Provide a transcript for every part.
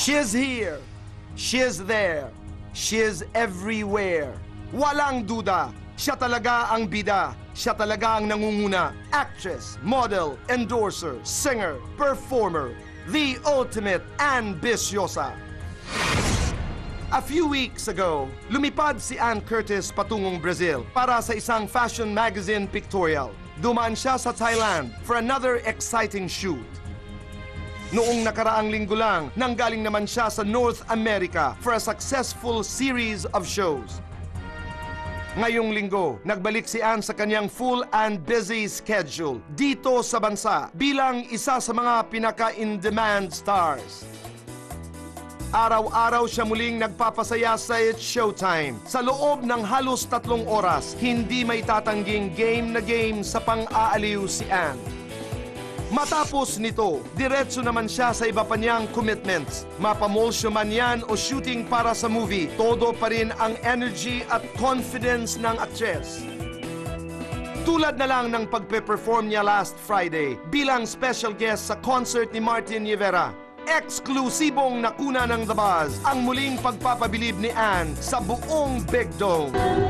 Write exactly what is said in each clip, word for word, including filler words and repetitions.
She's here. She's there. She's everywhere. Walang duda. Siya talaga ang bida. Siya talaga ang nangunguna. Actress, model, endorser, singer, performer. The ultimate ambisyosa. A few weeks ago, lumipad si Ann Curtis patungong Brazil para sa isang fashion magazine pictorial. Dumaan siya sa Thailand for another exciting shoot. Noong nakaraang linggo lang, nanggaling naman siya sa North America for a successful series of shows. Ngayong linggo, nagbalik si Ann sa kanyang full and busy schedule dito sa bansa bilang isa sa mga pinaka-in-demand stars. Araw-araw siya muling nagpapasaya sa It's Showtime. Sa loob ng halos tatlong oras, hindi may tatangging game na game sa pang-aaliw si Ann. Matapos nito, diretso naman siya sa iba pa niyang commitments. Mapamolsyo man yan o shooting para sa movie, todo pa rin ang energy at confidence ng actress. Tulad na lang ng pagpe-perform niya last Friday bilang special guest sa concert ni Martin Rivera. Eksklusibong nakuna ng The Buzz ang muling pagpapabilib ni Ann sa buong Big Dome.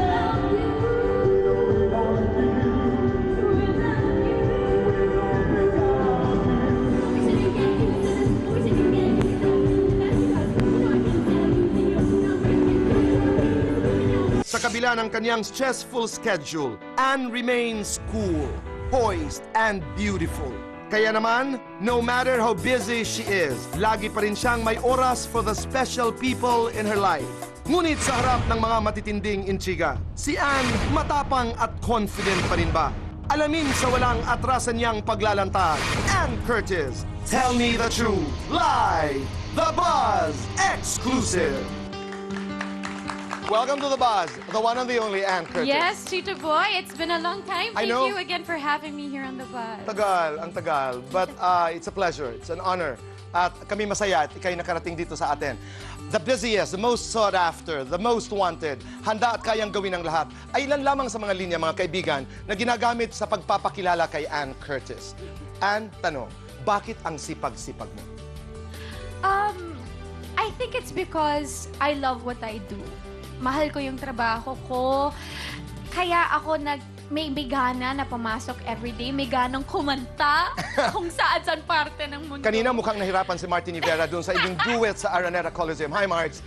Sa kabila ng kanyang stressful schedule, Ann remains cool, poised, and beautiful. Kaya naman, no matter how busy she is, lagi pa rin siyang may oras for the special people in her life. Ngunit sa harap ng mga matitinding intriga, si Ann matapang at confident pa rin ba? Alamin sa walang atrasan niyang paglalantad, Ann Curtis, Tell Me the Truth, live, The Buzz Exclusive. Welcome to The Buzz, the one and the only Ann Curtis. Yes, Tito Boy, it's been a long time. I Thank know. you again for having me here on The Buzz. Tagal, ang tagal. But uh, it's a pleasure, it's an honor. At kami masaya at ikay nakarating dito sa atin. The busiest, the most sought after, the most wanted, handa at kayang gawin ng lahat, ay ilan lamang sa mga linya, mga kaibigan, na ginagamit sa pagpapakilala kay Ann Curtis. Ann, tanong, bakit ang sipag-sipag mo? Um, I think it's because I love what I do. Mahal ko yung trabaho ko. Kaya ako nag may bigana na pumasok everyday, may ganang kumanta kung saan-saan parte ng mundo. Kanina mukhang nahirapan si Martin Rivera dun sa inyong duet sa Araneta Coliseum. Hi, Marts!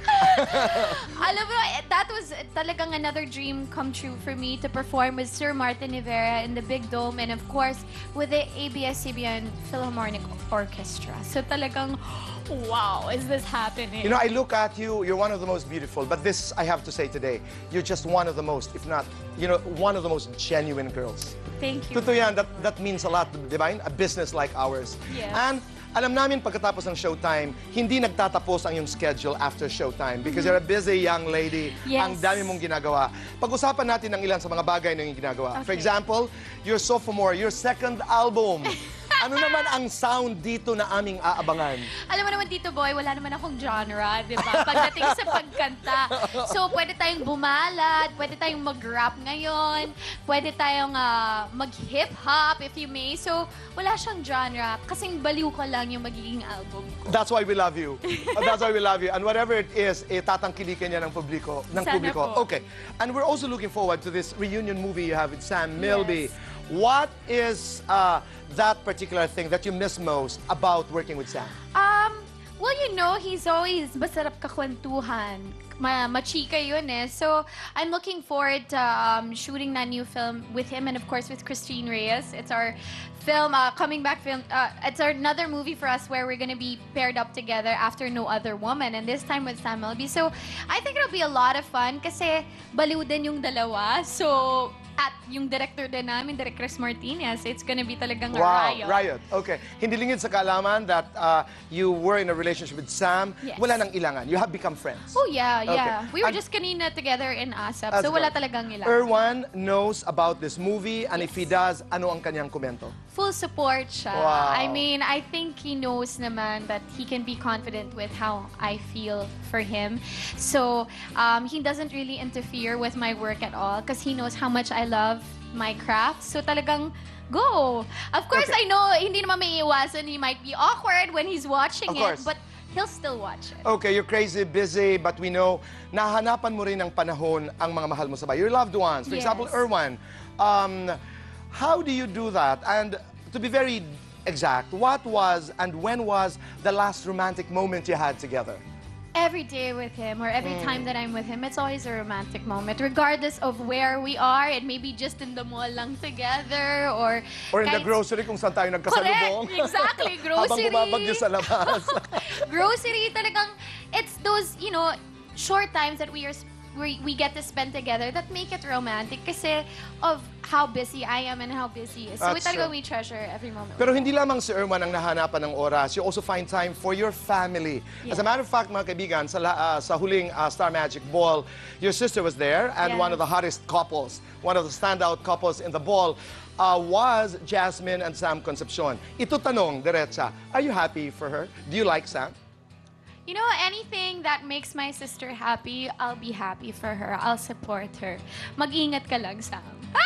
Alam mo, that was talagang another dream come true for me to perform with Sir Martin Rivera in the Big Dome and of course with the A B S C B N Philharmonic Orchestra. So talagang, wow, is this happening? You know, I look at you, you're one of the most beautiful, but this, I have to say today, you're just one of the most, if not, you know, one of the most genuine girls. Thank you. Totoo yan, that, that means a lot, di ba? A business like ours. Yes. And alam namin pagkatapos ng showtime, hindi nagtatapos ang iyong schedule after showtime because you're a busy young lady. Yes. Ang dami mong ginagawa. Pag-usapan natin ng ilan sa mga bagay na iyong ginagawa. For Okay. example, your sophomore, your second album. Ano naman ang sound dito na aming aabangan? Alam mo naman, Tito Boy, wala naman akong genre, di ba? Pagdating sa pagkanta. So, pwede tayong bumalad, pwede tayong mag-rap ngayon, pwede tayong uh, mag-hip-hop, if you may. So, wala siyang genre. Kasing baliw ko lang yung magiging album ko. That's why we love you. That's why we love you. And whatever it is, eh, tatangkilikin niya ng publiko. Ng Sana publiko. po. Okay. And we're also looking forward to this reunion movie you have with Sam Milby. Yes. What is uh, that particular thing that you miss most about working with Sam? Um, well, you know, he's always masarap kakwentuhan. Ma machika yun eh. So, I'm looking forward to um, shooting that new film with him and, of course, with Christine Reyes. It's our film, uh, coming back film. Uh, it's our, another movie for us where we're gonna be paired up together after No Other Woman, and this time with Sam Milby. So, I think it'll be a lot of fun kasi baliw din yung dalawa. So, at yung director din namin, Direk Chris Martinez, it's gonna be talagang a Wow, riot. riot. Okay. Hindi lingid sa kaalaman that uh, you were in a relationship with Sam. Yes. Wala nang ilangan. You have become friends. Oh, yeah, yeah. Okay. We were And- just kanina together in ASAP, That's so wala good. talagang ilan. Erwan knows about this movie, and if he Yes. does, ano ang kanyang komento? Full support siya. Wow. I mean, I think he knows naman that he can be confident with how I feel for him. So, um, he doesn't really interfere with my work at all because he knows how much I love my craft. So talagang go. Of course, Okay. I know hindi naman may iwasan. He might be awkward when he's watching Of it, course. but he'll still watch it. Okay, you're crazy, busy, but we know, nahanapan mo rin ng panahon ang mga mahal mo sa bahay. Your loved ones. For Yes. example, Erwan, um, how do you do that? And to be very exact, what was and when was the last romantic moment you had together? Every day with him, or every Mm. time that I'm with him, it's always a romantic moment, regardless of where we are. It may be just in the mall lang together, or Or in the kahit- grocery kung saan tayo nagkasalubong? Correct! Exactly, Habang grocery. bumabagyo sa labas. Grocery, talagang, it's those, you know, short times that we are sp- we, we get to spend together that make it romantic kasi of how busy I am and how busy he is. So we That's talagang true. we treasure every moment. Pero hindi lamang si Erwan ang nahanapan ng oras, you also find time for your family. As a Yes. matter of fact, mga kaibigan, sa, la- uh, sa huling uh, Star Magic Ball, your sister was there, and Yes. one of the hottest couples, one of the standout couples in the ball, uh, was Jasmine and Sam Concepcion. Ito tanong, diretsa, are you happy for her? Do you like Sam? You know, anything that makes my sister happy, I'll be happy for her. I'll support her. Mag-ingat ka lang, Sam.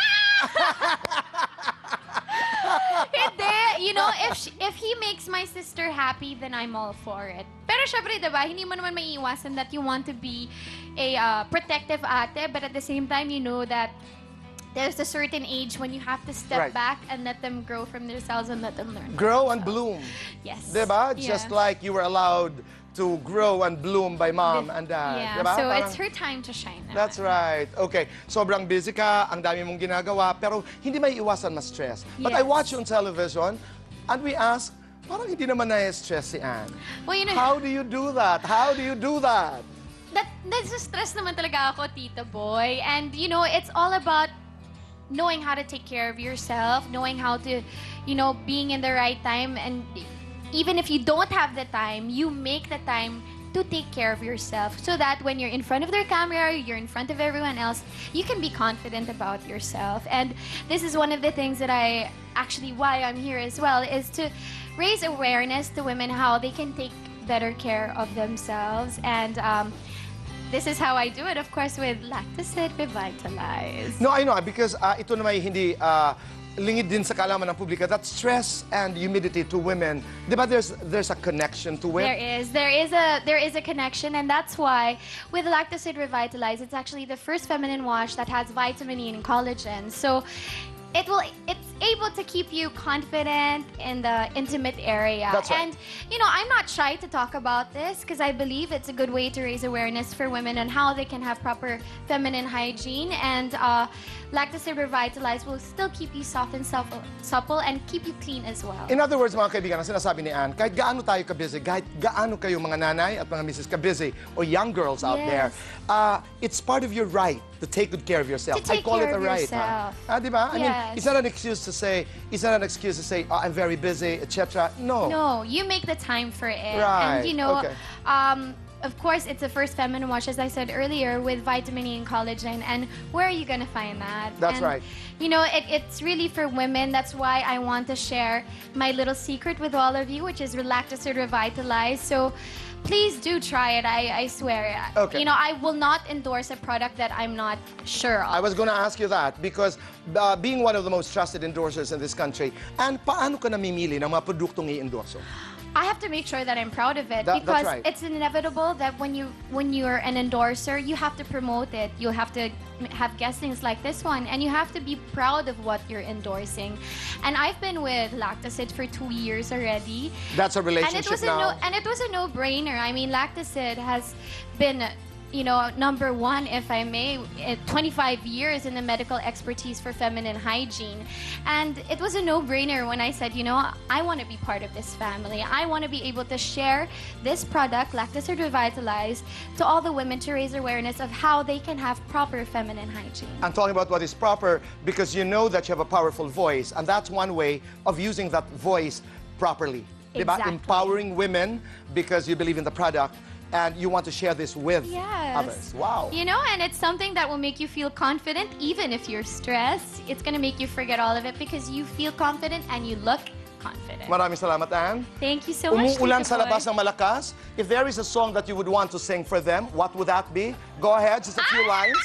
Hindi. You know, if she, if he makes my sister happy, then I'm all for it. Pero syempre, diba, hindi mo naman maiiwasan that you want to be a uh, protective ate, but at the same time, you know that there's a certain age when you have to step Right. back and let them grow from themselves and let them learn. Grow and bloom. Yes. Diba? Yeah. Just like you were allowed to grow and bloom by mom This- and dad. Yeah, Diba? so Parang- it's her time to shine now. That's right. Okay. Sobrang busy ka, ang dami mong ginagawa, pero hindi may iwasan ma-stress. But I Yes. watch you on television, and we ask, parang hindi naman na-stress si Anne. Well, you know, How do you do that? How do you do that? that that's just stress naman talaga ako, Tita Boy. And you know, it's all about knowing how to take care of yourself, knowing how to, you know, being in the right time, and even if you don't have the time, you make the time to take care of yourself so that when you're in front of their camera, you're in front of everyone else, you can be confident about yourself. And this is one of the things that I actually why I'm here as well, is to raise awareness to women how they can take better care of themselves. And um, this is how I do it, of course, with Lactacid Revitalize. No, I know, because uh, ito naman hindi uh, lingid din sa kaalaman ng publika that stress and humidity to women, di ba there's, there's a connection to it? There is. There is a there is a connection, and that's why with Lactacid Revitalize, it's actually the first feminine wash that has vitamin E and collagen. So it will it's able to keep you confident in the intimate area. That's right. And you know, I'm not shy to talk about this because I believe it's a good way to raise awareness for women on how they can have proper feminine hygiene. And uh, Lactacid Revitalize will still keep you soft and supple, supple and keep you clean as well. In other words, mga kaibigan, ang sinasabi ni Anne, kahit gaano tayo ka-busy, kahit gaano kayo mga nanay at mga misis ka-busy, or young girls out Yes. there, uh, it's part of your right to take good care of yourself. To take I call care it a of right. yourself. Ah, di ba? I mean, Yes. it's not an excuse to say, it's not an excuse to say, oh, I'm very busy, et cetera. No. No, you make the time for it. Right, And you know, okay. um, of course, it's the first feminine wash, as I said earlier, with vitamin E and collagen. And where are you going to find that? That's And, right. You know, it, it's really for women. That's why I want to share my little secret with all of you, which is Lactacid Revitalize. So please do try it. I, I swear. Okay. You know, I will not endorse a product that I'm not sure of. I was going to ask you that because uh, being one of the most trusted endorsers in this country, and paano ka namimili ng mga produktong i-endorso? I have to make sure that I'm proud of it That- that's because right. it's inevitable that when you when you're an endorser, you have to promote it. You have to m- have guestings like this one, and you have to be proud of what you're endorsing. And I've been with Lactacid for two years already, That's a and relationship it was a now. no and it was a no-brainer. I mean, Lactacid has been, you know, number one, if I may, eh, twenty-five years in the medical expertise for feminine hygiene. And it was a no-brainer when I said, you know, I want to be part of this family. I want to be able to share this product, Lactacid Revitalize, to all the women to raise awareness of how they can have proper feminine hygiene. I'm talking about what is proper because you know that you have a powerful voice, and that's one way of using that voice properly. Diba? Exactly. Empowering women because you believe in the product and you want to share this with Yes. others. Wow. You know, and it's something that will make you feel confident even if you're stressed. It's going to make you forget all of it because you feel confident and you look confident. Maraming salamat, Anne. Thank you so much, Umuulan Tita sa Boy. labas ng malakas. If there is a song that you would want to sing for them, what would that be? Go ahead, just a few lines.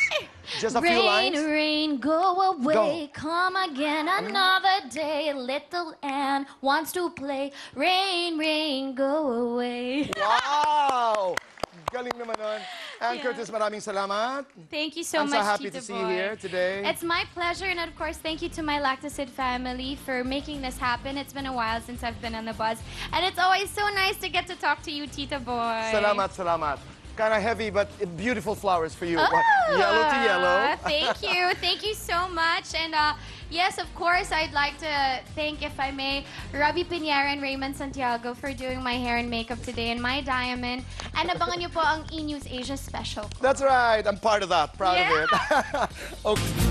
Just a rain, few lines. Rain, go away, Go. come again another day. Little Anne wants to play. Rain, rain, go away. Wow! Galing naman nun. Anne Yeah. Curtis, maraming salamat. Thank you so I'm much, so happy Tito to see Boy. you here today. It's my pleasure, and of course, thank you to my Lactacid family for making this happen. It's been a while since I've been on the buzz, and it's always so nice to get to talk to you, Tito Boy. Salamat, salamat. Kind of heavy, but beautiful flowers for you. Oh, Yellow to yellow. Thank you. Thank you so much. And uh, yes, of course, I'd like to thank, if I may, Robbie Pinera and Raymond Santiago for doing my hair and makeup today and my diamond. And abangan niyo po ang E! News Asia special. That's right. I'm part of that. Proud Yeah. of it. Okay.